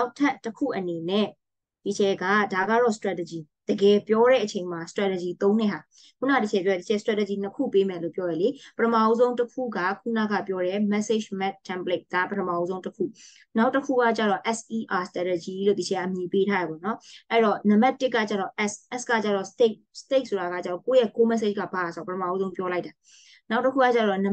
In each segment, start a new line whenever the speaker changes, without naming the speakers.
နောက်ထပ်တစ်ခုအနေနဲ့ဒီချက်ကဒါကတော့ strategy တကယ်ပြောတဲ့အချိန်မှာ strategy သုံးတဲ့ဟာခုနဒီချက်ပြောဒီချက် strategy နှစ်ခုပေးမယ်လို့ပြောရလေပထမအဆုံးတစ်ခုကခုနကပြောတဲ့ message map template ဒါပထမအဆုံးတစ်ခုနောက်တစ်ခုကကျတော့ SER strategy လို့ဒီချက်အမည်ပေးထားရပါတော့အဲ့တော့နံပါတ်1ကကျတော့ S ကကျတော့ state ဆိုတာကကျတော့ကိုယ့်ရဲ့ core message ကဘာဆိုတော့ပထမအဆုံးပြောလိုက်တာနောက်တစ်ခုကကျတော့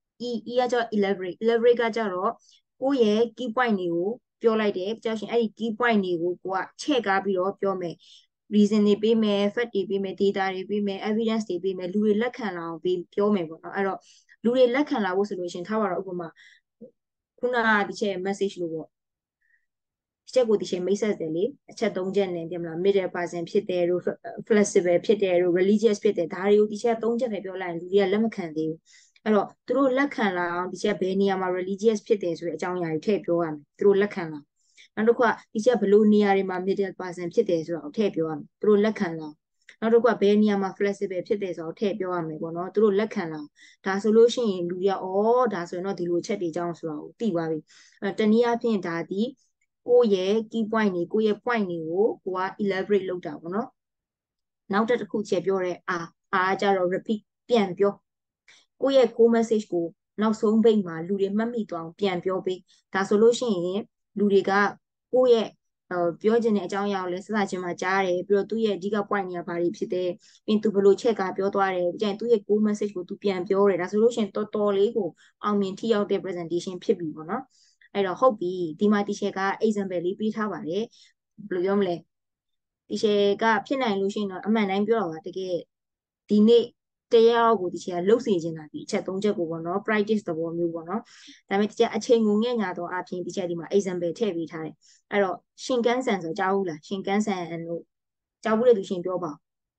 E ကကျတော့ elaborate ကကျတော့ကိုယ့်ရဲ့ key point တွေကိုပြောလိုက်တယ်ကြောက်ရှင်အဲ့ဒီ key point တွေကိုကိုကချဲ့ကားပြီးတော့ပြောမယ် reason တွေပေးမယ် fact တွေပေးမယ် data တွေပေးမယ် evidence တွေပေးမယ်လူတွေလက်ခံလာအောင်ပြောမယ်ပေါ့နော်အဲ့တော့လူတွေလက်ခံလာဖို့ဆိုလို့ရှင်ထားပါတော့ဥပမာခုနကဒီချက် message လို့ပေါ့ဒီချက်ကိုဒီချက်မိတ်ဆက်တယ်လေအချက်၃ချက်နဲ့ပြင်မလား middle person ဖြစ်တယ်တို့ flexible ဖြစ်တယ်တို့ religious ဖြစ်တယ်ဒါတွေကိုဒီချက်၃ချက်ပဲပြောလိုက်ရင်လူတွေကလက်မခံသေးဘူးအဲ့တော့သူတို့လက်ခံလာအောင်ဒီချက်ဘယ်နေရာမှာ religious ဖြစ်တယ်ဆိုတဲ့အကြောင်းအရာတွေထည့်ပြောရမယ်သူတို့လက်ခံလာနောက်တစ်ခုကဒီချက်ဘယ်လိုနေရာတွေမှာ middle person ဖြစ်တယ်ဆိုတော့ထည့်ပြောရမယ်သူတို့လက်ခံလာနောက်တစ်ခုကဘယ်နေရာမှာ flexible ဖြစ်တယ်ဆိုတော့ထည့်ပြောရမယ်ပေါ့နော်သူတို့လက်ခံလာဒါဆိုလို့ရှိရင်လူတွေကဩဒါဆိုရင်တော့ဒီလိုချက်တွေအကြောင်းဆိုတာကိုသိသွားပြီတနည်းအားဖြင့်ဒါဒီကိုယ့်ရဲ့ key point တွေကိုယ့်ရဲ့ point တွေကိုကိုက elaborate လုပ်တာပေါ့နော်နောက်တစ်ခုချက်ပြောတဲ့R ကြတော့ repeat ပြန်ပြောကိုယ့်ရဲ့ core message ကိုနောက်ဆုံးပိတ်မှာလူတွေမှတ်မိသွားအောင်ပြန်ပြောပေးဒါဆိုလို့ရှိရင်လူတွေကကိုယ့်ရဲ့ပြောချင်တဲ့အကြောင်းအရာကိုလည်းစစချင်းမှာကြားတယ်ပြီးတော့သူ့ရဲ့အဓိက point တွေကဘာတွေဖြစ်တယ်ပြီးသူဘယ်လိုချက်ကပြောသွားတယ်ကြရင်သူ့ရဲ့ core message ကိုသူပြန်ပြောတယ်ဒါဆိုလို့ရှိရင်တော်တော်လေးကိုအောင်မြင်ထိရောက်တဲ့ presentation ဖြစ်ပြီပေါ့နော်အဲ့တော့ဟုတ်ပြီဒီမှာဒီချက်က example လေးပေးထားပါတယ်ဘယ်လိုပြောမလဲဒီချက်ကဖြစ်နိုင်လို့ရှိရင်တော့အမှန်တိုင်းပြောတာပါတကယ်ဒီနေ့တရားကိုဒီချက်ကလှုပ်စေချင်တာဒီအချက်၃ချက်ကိုပေါ့နော် practice သဘောမျိုးပေါ့နော်ဒါပေမဲ့ဒီချက်အချိန်ငုံငဲ့ညာတော့အပြင်ဒီချက်ဒီမှာ example ထည့်ပေးထားတယ်အဲ့တော့ရှင်ကန်းဆန်ဆိုကြားဘူးလားရှင်ကန်းဆန်လို့ကြားဘူးလေသူရှင်ပြောပါ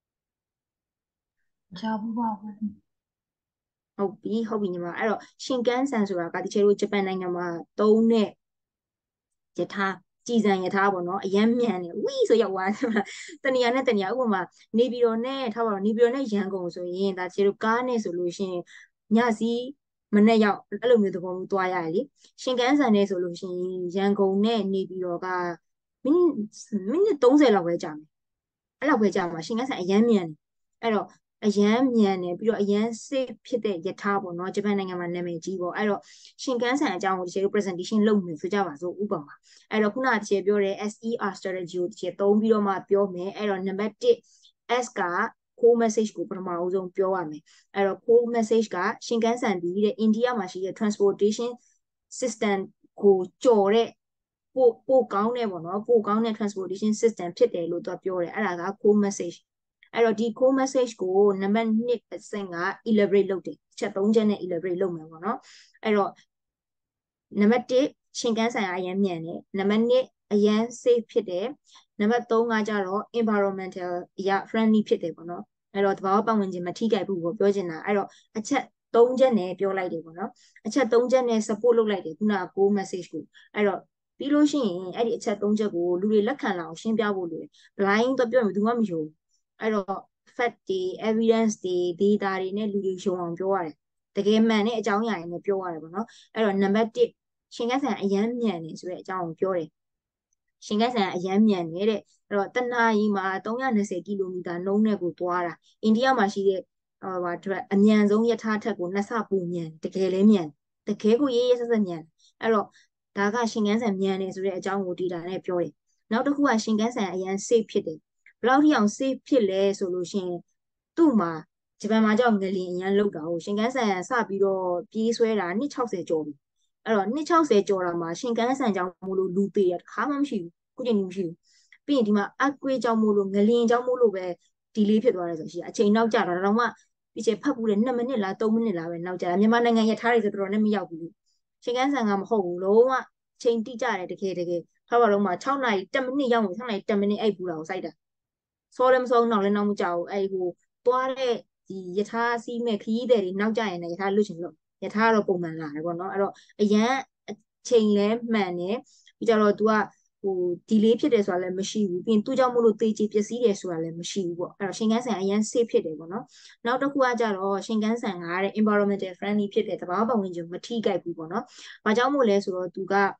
ကြားဘူးပါဘူး
ဟုတ်ပြီညီမအဲ့တော့ရှင်ကန်းဆန်ဆိုတာကဒီချက်တို့ဂျပန်နိုင်ငံမှာသုံးတဲ့ယထာကြည်စံယထာပေါ့နော်အရန်မြန်တယ်ဝီးဆိုရောက်သွားတယ်တနေရာနဲ့တနေရာဥပမာနေပြည်တော်နဲ့ထားပါတော့နေပြည်တော်နဲ့ရန်ကုန်ဆိုရင်ဒါကျေတို့ကားနဲ့ဆိုလို့ရှိရင်ညစီမနေ့ရောက်အဲ့လိုမျိုးသဘောမျိုးသွားရတယ်လေရှင်ကန်းဆန်နဲ့ဆိုလို့ရှိရင်ရန်ကုန်နဲ့နေပြည်တော်ကမိနစ်30လောက်ပဲကြာမယ်အဲ့လောက်ပဲကြာမှာရှင်ကန်းဆန်အရန်မြန်တယ်အဲ့တော့အရန်မြန်တယ်ပြီးတော့အရန် safe ဖြစ်တဲ့ယထာပေါ့နော်ဂျပန်နိုင်ငံမှာနာမည်ကြီးပေါ့အဲ့တော့ရှင်ကန်းဆန်အကြောင်းကိုဒီကျေတို့ presentation လုပ်မယ်ဆိုကြပါစို့ဥပမာအဲ့တော့ခုနကဒီကျေပြောတဲ့ SER strategy ကိုဒီကျေသုံးပြီးတော့မှပြောမယ်အဲ့တော့ number 1 S က core message ကိုပထမအဆုံးပြောရမယ်အဲ့တော့ core message ကရှင်ကန်းဆန်ဒီတဲ့အိန္ဒိယမှာရှိတဲ့ transportation system ကိုကြော်တဲ့ပို့ကောင်းတဲ့ပေါ့နော်ပို့ကောင်းတဲ့ transportation system ဖြစ်တယ်လို့သူကပြောတယ်အဲ့ဒါက core message အဲ့တော့ဒီ core message ကိုနံပါတ်1အဆင့်က elaborate လုပ်တယ်ချက်3ချက်နဲ့ elaborate လုပ်မယ်ပေါ့နော်အဲ့တော့နံပါတ်1ရှင်ကန်းဆိုင်အရန်မြန်တယ်နံပါတ်2အရန် safe ဖြစ်တယ်နံပါတ်3ကကြတော့ environmental အရာ friendly ဖြစ်တယ်ပေါ့နော်အဲ့တော့သဘာဝပတ်ဝန်းကျင်မထိခိုက်ဘူးကိုပြောချင်တာအဲ့တော့အချက်3ချက်နဲ့ပြောလိုက်တယ်ပေါ့နော်အချက်3ချက်နဲ့ support လုပ်လိုက်တယ်ခုနက core message ကိုအဲ့တော့ပြီးလို့ရှိရင်အဲ့ဒီအချက်3ချက်ကိုလူတွေလက်ခံလာအောင်ရှင်းပြဖို့လိုတယ် blind တော့ပြောရင်ဘယ်သူမှမယုံအဲ့တော့ fact တွေ evidence တွေ data တွေနဲ့လူတွေယုံအောင်ပြောရတယ်တကယ်မှန်တဲ့အကြောင်းအရာတွေနဲ့ပြောရတယ်ပေါ့နော်အဲ့တော့နံပါတ်1ရှင်ကန်းဆန်အရန်မြန်နေဆိုတဲ့အကြောင်းကိုပြောတယ်ရှင်ကန်းဆန်အရန်မြန်နေတဲ့အဲ့တော့တနာရီမှာ320ကီလိုမီတာနှုန်းနဲ့ကိုသွားတာအိန္ဒိယမှာရှိတဲ့ဟာအမြန်ဆုံးယထာထက်ကို2ဆပိုမြန်တကယ်လည်းမြန်တကယ်ကိုရေးရေးဆက်ဆက်မြန်အဲ့တော့ဒါကရှင်ကန်းဆန်မြန်နေဆိုတဲ့အကြောင်းကို data နဲ့ပြောတယ်နောက်တစ်ခုကရှင်ကန်းဆန်အရန် safe ဖြစ်တယ်ဘယ်လောက်ထိအောင် safe ဖြစ်လဲဆိုလို့ရှိရင်သူ့မှာဂျပန်မှာကြောက်ငလျင်အရန်လောက်တာဟုတ်ရှင်ကန်းဆန်စပြီးတော့ပြေးဆွဲတာ260ကျော်ပြီအဲ့တော့260ကျော်တာမှာရှင်ကန်းဆန်ကြောင့်မို့လို့လူသေးတာတစ်ခါမှမရှိဘူးခုချိန်ကြီးမရှိဘူးပြီးရင်ဒီမှာအကွေးကြောင့်မို့လို့ငလျင်ကြောင့်မို့လို့ပဲ delay ဖြစ်သွားတယ်ဆိုရှိအချိန်နောက်ကျတာတော့မှဒီချိန်ဖတ်ဘူးလေ2မိနစ်လား3မိနစ်လားပဲနောက်ကျတာမြန်မာနိုင်ငံရထားတွေဆိုတော်တော်နဲ့မရောက်ဘူးရှင်ကန်းဆန်ကမဟုတ်ဘူးလုံးဝချိန်တိကျတယ်တကယ်ထားပါတော့မှ6နာရီ10မိနစ်ရောက်ရင်6နာရီ10မိနစ်အဲ့ဘူးတာကိုစိုက်တာစောလည်းမစောနောက်လည်းနောက်မကြောက်ဘူးအဲ့ဟိုသွားတဲ့ဒီယထာစီးမဲ့ခရီးသည်တွေနောက်ကျရင်လည်းယထာလွတ်ချင်လို့ယထာကတော့ပုံမှန်လာတယ်ပေါ့နော်အဲ့တော့အရန်အချိန်လဲမှန်တယ်ပြီးကြတော့ तू ကဟို delay ဖြစ်တယ်ဆိုတာလည်းမရှိဘူးပြီးရင်သူ့ကြောင့်မို့လို့သေချေပျက်စီးတယ်ဆိုတာလည်းမရှိဘူးပေါ့အဲ့တော့ရှင်ကန်းဆန်အရန် safe ဖြစ်တယ်ပေါ့နော်နောက်တစ်ခုကကြတော့ရှင်ကန်းဆန်ကတဲ့ environmental friendly ဖြစ်တဲ့သဘာဝပတ်ဝန်းကျင်မထိခိုက်ဘူးပေါ့နော်ဘာကြောင့်မို့လဲဆိုတော့ तू က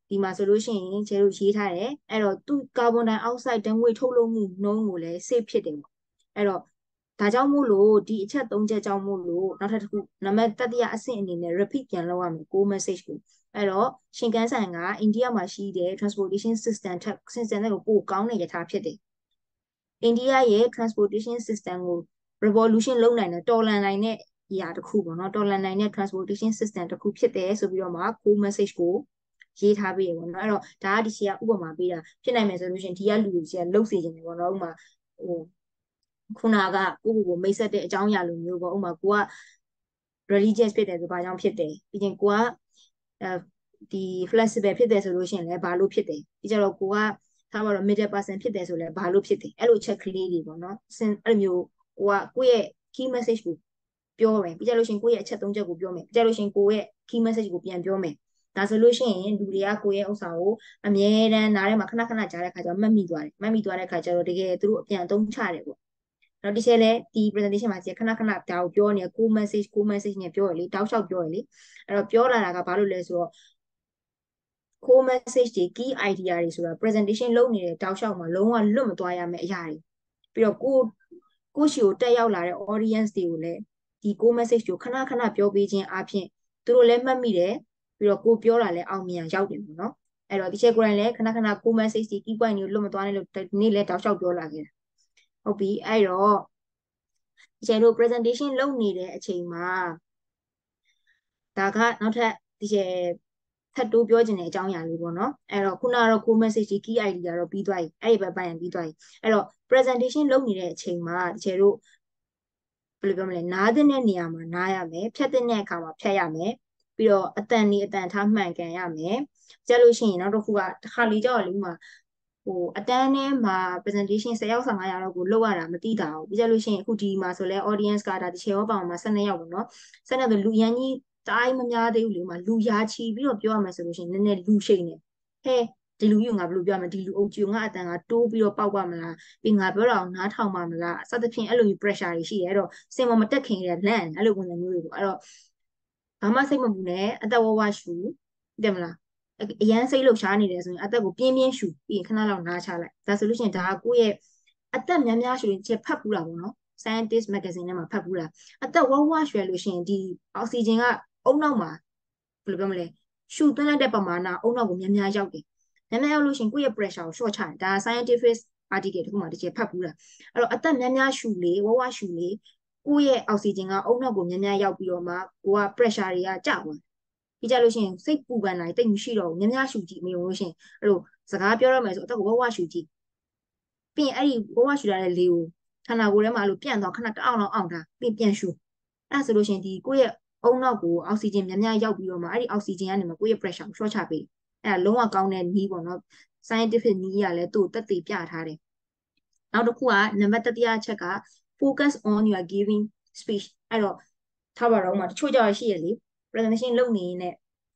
ဒီမှာဆိုလို့ရှိရင်ကျဲတို့ရေးထားတယ်အဲ့တော့သူကာဗွန်ဒိုင်အောက်ဆိုက်ဓာတ်ငွေ့ထုတ်လွှတ်မှုနှုန်းကိုလည်း safe ဖြစ်တယ်ပေါ့အဲ့တော့ဒါကြောင့်မို့လို့ဒီအချက်၃ချက်ကြောင့်မို့လို့နောက်ထပ်တစ်ခုနံပါတ်တတိယအဆင့်အနေနဲ့ repeat ပြန်လုပ်ရမယ် core message ကိုအဲ့တော့ရှင်ကန်းဆန်ကအိန္ဒိယမှာရှိတဲ့ transportation system ထက် system တွေကိုပိုကောင်းတဲ့ယထာဖြစ်တယ်အိန္ဒိယရဲ့ transportation system ကို revolution လုပ်နိုင်တဲ့တော်လှန်နိုင်တဲ့အရာတစ်ခုပေါ့နော်တော်လှန်နိုင်တဲ့ transportation system တစ်ခုဖြစ်တယ်ဆိုပြီးတော့မှ core message ကိုရေးထားပေးရပေါ့နော်အဲ့တော့ဒါကဒီစီကဥပမာပေးတာဖြစ်နိုင်မယ်ဆိုလို့ရှိရင်ဒီကလူတွေစီကလှုပ်စေခြင်းတယ်ပေါ့နော်ဥပမာဟိုခုနကကိုမိတ်ဆက်တဲ့အကြောင်းအရာလိုမျိုးပေါ့ဥပမာကိုက religious ဖြစ်တယ်ဆိုဘာကြောင့်ဖြစ်တယ်ပြီးရင်ကိုကဒီ flexible ဖြစ်တယ်ဆိုလို့ရှိရင်လည်းဘာလို့ဖြစ်တယ်ပြီးကြတော့ကိုကထားပါတော့ middle person ဖြစ်တယ်ဆိုလည်းဘာလို့ဖြစ်တယ်အဲ့လိုချက်ကလေးတွေပေါ့နော်အဲ့လိုမျိုးကိုယ့်ရဲ့ key message ကိုပြောမယ်ပြီးကြလို့ရှိရင်ကိုယ့်ရဲ့အချက်၃ချက်ကိုပြောမယ်ပြီးကြလို့ရှိရင်ကိုယ့်ရဲ့ key message ကိုပြန်ပြောမယ်ဒါဆိုလို့ရှိရင်လူတွေကကိုယ့်ရဲ့ဥစ္စာကိုအမြဲတမ်းနားထဲမှာခဏခဏကြားတဲ့ခါကျတော့မှတ်မိသွားတယ်မှတ်မိသွားတဲ့ခါကျတော့တကယ်သူတို့အပြန်အသုံးချတယ်ပေါ့တော့ဒီချက်လဲဒီ presentation မှာခဏခဏဒါကိုပြောနေ core message နဲ့ပြောရလေတောက်လျှောက်ပြောရလေအဲ့တော့ပြောလာတာကဘာလို့လဲဆိုတော့ core message တွေ key idea တွေဆိုတာ presentation လုပ်နေတဲ့တောက်လျှောက်မှာလုံးဝလွတ်မသွားရမယ့်အရာတွေပြီးတော့ကိုရှိကိုတက်ရောက်လာတဲ့ audience တွေကိုလည်းဒီ core message ကိုခဏခဏပြောပေးခြင်းအပြင်သူတို့လည်းမှတ်မိတယ်ပြီးတော့ကိုပြောတာလည်းအောင်မြင်ရောက်တယ်ပေါ့နော်အဲ့တော့ဒီချက်ကိုယ်တိုင်လည်းခဏခဏ core message တွေ key point တွေကိုလွတ်မသွားနဲ့လို့ဒီနေ့လည်းတောက်လျှောက်ပြောလာခဲ့တာဟုတ်ပြီအဲ့တော့ဒီချက်တို့ presentation လုပ်နေတဲ့အချိန်မှာဒါကနောက်ထပ်ဒီချက်ထပ်တိုးပြောချင်တဲ့အကြောင်းအရာလေးပေါ့နော်အဲ့တော့ခုနကတော့ core message ကြီး key idea တော့ပြီးသွားပြီအဲ့ဒီဘက်ပိုင်းရင်ပြီးသွားပြီအဲ့တော့ presentation လုပ်နေတဲ့အချိန်မှာဒီချက်တို့ဘယ်လိုပြောမလဲနားတဲ့နေရာမှာနားရမယ်ဖြတ်တဲ့အခါမှာဖြတ်ရမယ်ပြီးတော့အတန်ထားမှန်ကန်ရမယ်ကြည့်လို့ရှိရင်နောက်တစ်ခုကတစ်ခါလေးကြောက်လေးမှာအတန်းထဲမှာ presentation 10ယောက်15ယောက်လောက်ကိုလုပ်ရတာမသိတာဘူးပြီးကြလို့ရှိရင်အခုဒီမှာဆိုလဲ audience ကဒါတစ်ချေရောပေါင်မှာ12ယောက်ပေါ့နော်12ယောက်ဆိုလူရန်ကြီးတိုင်းမများသေးဘူးလေမှာလူရာချီပြီးတော့ပြောရမယ်ဆိုလို့ရှိရင်နည်းနည်းလူရှိန်နေဟဲ့ဒီလူကြီးငါဘယ်လိုပြောမလဲဒီလူအုပ်ကြီးငါအတန်ကတိုးပြီးတော့ပေါက်ပါမလားပြီးငါပြောတာကိုနားထောင်ပါမလားစသဖြင့်အဲ့လိုမျိုး pressure တွေရှိတယ်အဲ့တော့စင်မတက်ခင်ရလန့်အဲ့လိုပုံစံမျိုးတွေပေါ့အဲ့တော့ဘာမှစိတ်မပူနဲ့အသက်ဝဝရှူတယ်မလားအရန်စိတ်လှုပ်ရှားနေတယ်ဆိုရင်အသက်ကိုပြင်းပြင်းရှူပြီးရင်ခဏလောက်နားချလိုက်ဒါဆိုလို့ရှိရင်ဒါကကိုယ့်ရဲ့အသက်များများရှူရင်ချက်ဖတ်ပူတာပေါ့နော် Scientist Magazine ထဲမှာဖတ်ပူတာအသက်ဝဝရွှဲလို့ရှိရင်ဒီအောက်ဆီဂျင်ကအုံနောက်မှာဘယ်လိုပြောမလဲရှူသွင်းလိုက်တဲ့ပမာဏအုံနောက်ကိုများများရောက်တယ်များများရောက်လို့ရှိရင်ကိုယ့်ရဲ့ pressure ကို short ချတယ်ဒါ scientific article တခုမှတစ်ချက်ဖတ်ပူတာအဲ့တော့အသက်များများရှူလေဝဝရှူလေကိုယ့်ရဲ့အောက်ဆီဂျင်ကအုံနောက်ကိုများများရောက်ပြီးတော့မှကိုက pressure တွေကကျသွားပြီးကြလို့ရှိရင်စိတ်ပူပန်တာတိတ်မရှိတော့ဘူးများများရှူကြည့်မလို့လို့ရှိရင်အဲ့လိုစကားပြောရမယ်ဆိုအသက်ကိုဝဝရှူကြည့်ပြီးရင်အဲ့ဒီဝဝရှူရတဲ့လေကိုခန္ဓာကိုယ်ထဲမှာအဲ့လိုပြန့်သွားခဏတအောင်အောင်တာပြီးပြန်ရှူအဲ့ဆိုလို့ရှိရင်ဒီကိုယ့်ရဲ့အုံနောက်ကိုအောက်ဆီဂျင်များများရောက်ပြီးတော့မှအဲ့ဒီအောက်ဆီဂျင်ကနေမှကိုယ့်ရဲ့ pressure ကို short ချပေးအဲ့ဒါလုံးဝကောင်းတဲ့နည်းပေါ့နော် scientific နည်းရလဲသူ့ကိုတက်သေးပြထားတယ်နောက်တစ်ခုကနံပါတ်တတိယချက်က focus on your giving speech အဲ့တော့ထားပါတော့ဥမာတချို့ကြောင့်ရှိရလေ presentation လုပ်နေနေ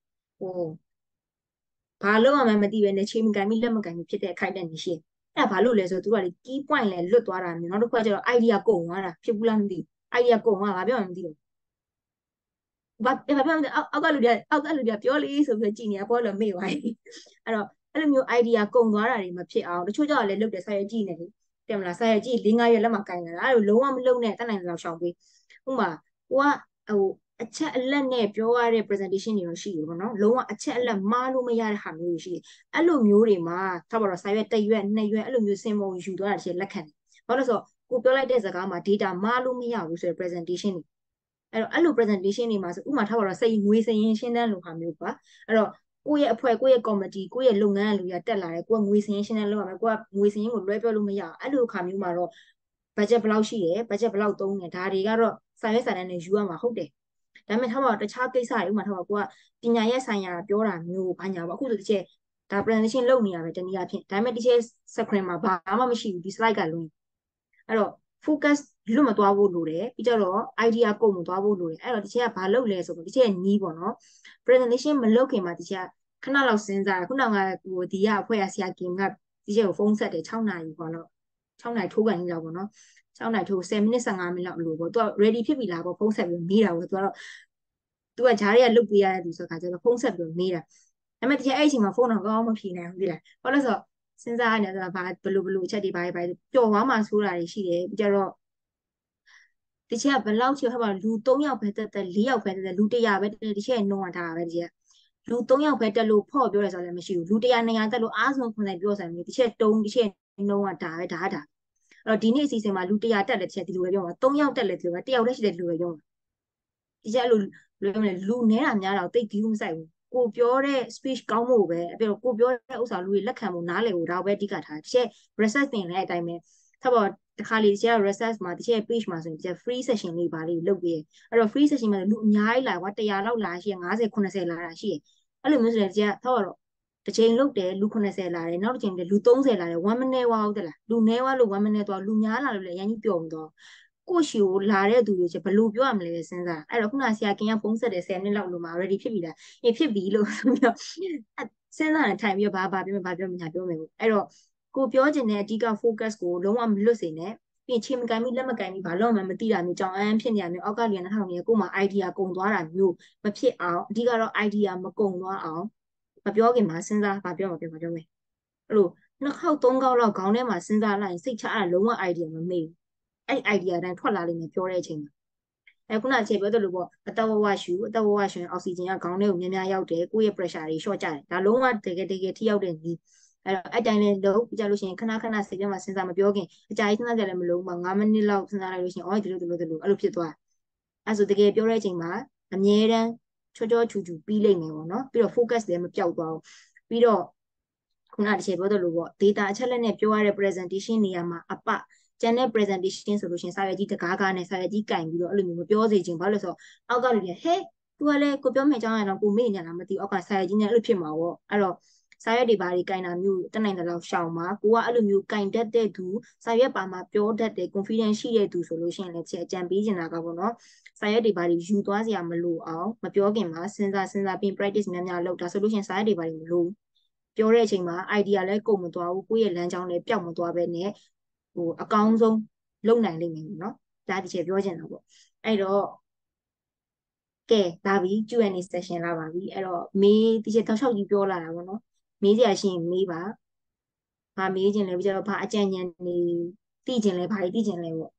ဘာလို့မှမသိပဲနဲ့ချိန်မကန်ပြီးလက်မကန်ပြီးဖြစ်တဲ့အခိုက်အတန့်ကြီးရှိတယ်အဲ့ဒါဘာလို့လဲဆိုတော့သူကလေ key point လဲလွတ်သွားတာမျိုးနောက်တစ်ခုကကျတော့ idea ကုန်သွားတာဖြစ်ဘူးလားမသိဘူး idea ကုန်သွားတာဘာပြောမှမသိဘူးဘာပြောမှမသိအောက်ကလူတွေကပြောလေဆိုပြီးကြည်နေတာပေါ်လို့မေ့သွားပြီအဲ့တော့အဲ့လိုမျိုး idea ကုန်သွားတာတွေမဖြစ်အောင်တချို့ကြောင့်လည်းလုပ်တယ်စာရွက်ကြည့်နေလေတယ်မလားစာရွက်ကြည့်၄၅ရက်လက်မကန်နေတာအဲ့လိုလုံးဝမလုပ်နဲ့တတ်နိုင်လောက်ရှောင်ပေးဥမာကိုကအချက်အလက်နဲ့ပြောရတဲ့ presentation တွေတော့ရှိတယ်ပေါ့နော်လုံးဝအချက်အလက်မှားလို့မရတဲ့ဟာမျိုးတွေရှိတယ်အဲ့လိုမျိုးတွေမှာထားပါတော့စာရွက်တစ်ရွက်နှစ်ရွက်အဲ့လိုမျိုးစင်ပုံယူသွားတာရှိလက်ခံတယ်ဘာလို့လဲဆိုတော့ကိုပြောလိုက်တဲ့စကားမှာ data မှားလို့မရဘူးဆိုတဲ့ presentation တွေအဲ့လို presentation တွေမှာဆိုဥမာထားပါတော့ငွေစရင်ရှင်းတန်းလိုဟာမျိုးပါအဲ့တော့ကိုယ့်ရဲ့အဖွဲ့ကိုယ့်ရဲ့ committee ကိုယ့်ရဲ့လုပ်ငန်းလူရတက်လာတယ်ကိုကငွေစရင်ရှင်းတန်းလုပ်ရမယ်ကိုကငွေစရင်ကိုလွှဲပြောလို့မရအောင်အဲ့လိုခါမျိုးမှာတော့ budget ဘယ်လောက်ရှိတယ် budget ဘယ်လောက်သုံးတယ်ဒါတွေကတော့စာရွက်စာတမ်းနဲ့ယူရမှာဟုတ်တယ်ဒါပေမဲ့ထားပါတော့တခြားကိစ္စတွေဥမာထားပါကိုကပညာရေးဆိုင်ရာပြောတာမျိုးဘာညာပေါ့အခုဆိုတစ်ချက်ဒါ presentation လုပ်နေရပဲတနည်းအားဖြင့်ဒါပေမဲ့တစ်ချက် screen မှာဘာမှမရှိဘူးဒီ slide ကလုံးအဲ့တော့ focus လွတ်မသွားဖို့လိုတယ်ပြီးကြတော့ idea ကုန်မသွားဖို့လိုတယ်အဲ့တော့တစ်ချက်ကဘာလုပ်လဲဆိုတော့တစ်ချက်နီးပေါ့နော် presentation မလုပ်ခင်မှာတစ်ချက်ခဏလောက်စဉ်းစားခုနကဒီကအဖွဲ့ကဆရာကင်ကဒီချက်ကိုဖုန်းဆက်တယ်6နာရီပေါ့နော်6နာရီထိုးကန်နေတော့ပေါ့နော်6နာရီထိုး10မိနစ်15မိနစ်လောက်လို့ပေါ့သူက ready ဖြစ်ပြီလားပေါ့ဖုန်းဆက်ပြီးမေးတာပေါ့သူကဂျားတွေကလုတ်ပေးရတဲ့သူဆိုခါကျတော့ဖုန်းဆက်ပြီးမေးတာဒါပေမဲ့တကယ်အဲ့အချိန်မှာဖုန်းတော့ကောင်းမဖြေနိုင်ဘူးဒီလားဘာလို့လဲဆိုတော့စဉ်းစားနေဆိုတာဘာဘလူချက်တွေဘာတွေပျော်သွားမှဆိုတာတွေရှိတယ်ပြီးကြတော့တချက်ကဘယ်လောက်ချစ်ဟဲ့ပါလူ3ယောက်ပဲတက်4ယောက်ပဲတက်လူ100ပဲတက်တချက်နှုံးရတာပဲတချက်ကလူ3ယောက်ပဲတက်လို့ဖော့ပြောတယ်ဆိုတော့လည်းမရှိဘူးလူ100 200တက်လို့အားဆုံး90ပြောဆိုင်မျိုးတချက်တုံးတချက်နှုံးရတာပဲဒါအဲ့တော့ဒီနေ့အစီအစဉ်မှာလူ100တက်လည်းတစ်ချက်ဒီလိုပဲပြောမှာ3ယောက်တက်လည်းဒီလိုပဲ1ယောက်တည်းရှိတယ်ဒီလိုပဲပြောမှာဒီချက်အဲ့လိုပြောမလဲလူနဲတာများတော့တိတ်ကြီးမဆိုင်ဘူးကိုပြောတဲ့ speech ကောင်းဖို့ပဲအဲ့တော့ကိုပြောတဲ့ဥစ္စာလူတွေလက်ခံဖို့နားလည်ဖို့ဒါပဲအဓိကထားတစ်ချက် research သင်လည်းအတိုင်းပဲထားပါတခါလေတစ်ချက် research မှာတစ်ချက် page မှာဆိုရင်တစ်ချက် free session လေးပါလေးလုပ်ပြီးအဲ့တော့ free session မှာလူအများကြီးလာကွာ100လောက်လာရှိရ50 80လာတာရှိရအဲ့လိုမျိုးဆိုရင်တစ်ချက်ထားပါတော့တစ်ချိန်လုပ်တယ်လူ80လာတယ်နောက်တစ်ချိန်လူ30လာတယ်1 minute ဝါဟုတ်တယ်လားလူနဲဝါလို့1 minute တော့လူများလာလို့လည်းအရင်ကြီးပျော်ပြီးတော့ကိုရှိကိုလာတဲ့သူတွေချက်ဘယ်လိုပြောရမလဲစဉ်းစားအဲ့တော့ခုနဆရာကင်ကဖုန်းဆက်တယ်10မိနစ်လောက်လို့မှ ready ဖြစ်ပြီလားအေးဖြစ်ပြီလို့ဆိုပြီးတော့စဉ်းစားနေထိုင်ပြီးတော့ဘာပြောမလဲညာပြောမယ်ပေါ့အဲ့တော့ကိုပြောချင်တဲ့အဓိက focus ကိုလုံးဝမလွတ်စေနဲ့ပြီးချင်းမကန်ပြီးလက်မကန်ပြီးဘာလို့မှမသိတာမျိုးကြောင်အန်းဖြစ်နေရမျိုးအောက်ကliền2000နေကို့မှာ idea ကုန်သွားတာမျိုးမဖြစ်အောင်အဓိကတော့ idea မကုန်သွားအောင်မပြောခင်မှာစဉ်းစားဘာပြောမယ်အဲ့လိုနှစ်ခေါက်သုံးခေါက်လောက်ခေါင်းထဲမှာစဉ်းစားလိုက်ရင်စိတ်ချတာလုံးဝ idea မမေ့ဘူးအဲ့ idea တိုင်းထွက်လာလိမ့်မယ်ပြောတဲ့အချိန်မှာခုနအခြေပြောသလိုပေါ့အသက်ဝဝရှူရင်အောက်ဆီဂျင်ကခေါင်းထဲကိုများများရောက်တယ်ကိုယ့်ရဲ့ pressure တွေ short ကျတယ်ဒါလုံးဝတကယ်ထိရောက်တဲ့နည်းအဲ့တော့အဲ့တိုင်းလေးလုံးကြလို့ရှိရင်ခဏစိတ်ထဲမှာစဉ်းစားမပြောခင်အကြာကြီးစဉ်းစားကြလည်းမလုံးပါ9မိနစ်လောက်စဉ်းစားလိုက်လို့ရှိရင်အော်ဒီလိုအဲ့လိုဖြစ်သွားအဲ့ဆိုတကယ်ပြောတဲ့အချိန်မှာအမြဲတမ်းချောချူပြီးလိမ့်မယ်ပေါ့နော်ပြီးတော့ focus လည်းမပြောက်သွားဘူးပြီးတော့ခုနတစ်ချက်ပြောသလိုပေါ့ data အချက်လက်နဲ့ပြောရတဲ့ presentation နေရာမှာအပကျန်တဲ့ presentation ဆိုလို့ရှိရင်စာရွက်ကြီးတကားကားနဲ့စာရွက်ကြီးကင်ပြီးတော့အဲ့လိုမျိုးမပြောစေချင်ဘာလို့လဲဆိုတော့အောက်ကလူတွေဟဲ့ तू ကလည်းကိုပြောမယ့်အကြောင်းအရာတော့ကိုမေ့နေကြတာမသိဘူးအောက်ကစာရွက်ကြီးနဲ့အဲ့လိုဖြစ်မှာပေါ့အဲ့တော့စာရွက်တွေဘာတွေကင်တာမျိုးတက်နိုင်တဲ့လောက်ရှောင်ပါကိုကအဲ့လိုမျိုးကင်တတ်တဲ့သူစာရွက်ပါမှာပြောတတ်တဲ့ confidence ရှိတဲ့သူဆိုလို့ရှိရင်လည်းချက်အကြံပေးချင်တာကပေါ့နော်စာရွက်တွေဘာတွေယူသွားစရာမလိုအောင်မပြောခင်မှာစဉ်းစားပြီး practice များများလုပ်ဒါဆိုလို့ရှိရင်စာရွက်တွေဘာတွေမလိုပြောတဲ့အချိန်မှာ idea လည်းကုန်မသွားဘူးကိုယ့်ရဲ့လမ်းကြောင်းလည်းပျောက်မသွားပဲနဲ့အကောင်းဆုံးလုပ်နိုင်လိမ့်မယ်နော်ဒါဒီချက်ပြောချင်တာပေါ့အဲ့တော့ကဲဒါပြီ Q&A session လာပါပြီအဲ့တော့မေးဒီချက်တောက်လျှောက်ကြီးပြောလာတာပေါ့နော်မေးစရာရှိရင်မေးပါဘာမေးချင်လဲပြီးကြတော့ဘာအကြံဉာဏ်နေသိချင်လဲဘာတွေသိချင်လဲပေါ့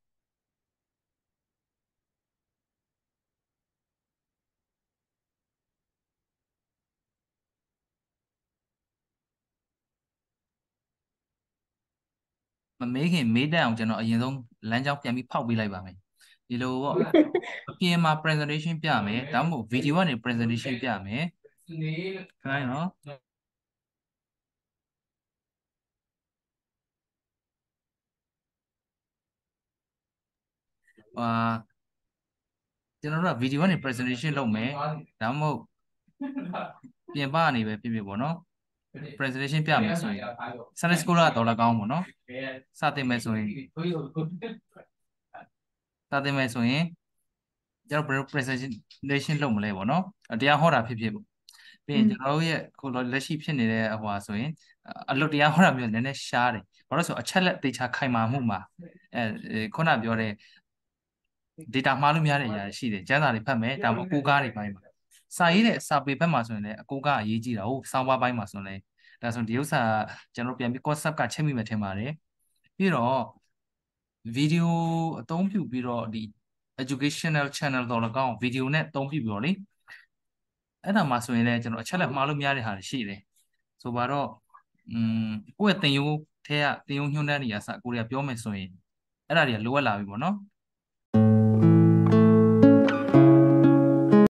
မမေးခင်မေးတတ်အောင်ကျွန်တော်အရင်ဆုံးလမ်းကြောင်းပြန်ပြီးဖောက်ပေးလိုက်ပါမယ်ဒီလိုပေါ့အပြင်မှာ presentation ပြမယ်ဒါမှမဟုတ် video ကနေ presentation ပြမယ်ခိုင်းနော်ကျွန်တော်တို့က video ကနေ presentation လုပ်မယ်ဒါမှမဟုတ်ပြင်ပကနေပဲဖြစ်ဖြစ်ပေါ့နော် presentation ပြမယ်ဆိုရင် Sunday School ကတော့လည်းကောင်းပေါ့နော်စတင်မယ်ဆိုရင်ကျွန်တော် presentation လုပ်မလဲပေါ့နော်တရားဟောတာဖြစ်ဖြစ်ပေါ့ပြီးရင်ကျွန်တော်တို့ရဲ့ခုလက်ရှိဖြစ်နေတဲ့ဟိုဟာဆိုရင်အလွတ်တရားဟောတာမျိုးနည်းနည်းရှားတယ်ဘာလို့ဆိုအချက်လက်သေချာခိုင်မာမှုမှာခုနပြောတဲ့ data မှားလို့များတဲ့အရာရှိတယ်ကျမ်းစာတွေဖတ်မယ်ဒါမှမဟုတ်ကိုးကားတွေပိုင်းမှာစာရေးတဲ့စာပေဘက်မှာဆိုရင်လည်းအကိုးကားအရေးကြီးတာဟုတ်စောင်းပါးပိုင်းမှာဆိုရင်လည်းဒါဆိုဒီဥစ္စာကျွန်တော်ပြန်ပြီး concept ကချိန်မိမယ်ထင်ပါတယ်ပြီးတော့ video အသုံးပြုပြီးတော့ဒီ educational channel တော်လည်းကောင်း video နဲ့အသုံးပြုပြီးတော့လေအဲ့ဒါမှဆိုရင်လည်းကျွန်တော်အချက်လက်မှားလို့များတဲ့ဟာတွေရှိတယ်ဆိုပါတော့ကိုယ့်ရဲ့သင်ရိုးထဲကသင်ရိုးညွှန်းတမ်းတွေအစကိုယ်ကပြောမယ်ဆိုရင်အဲ့ဒါတွေကလိုအပ်လာပြီပေါ့နော်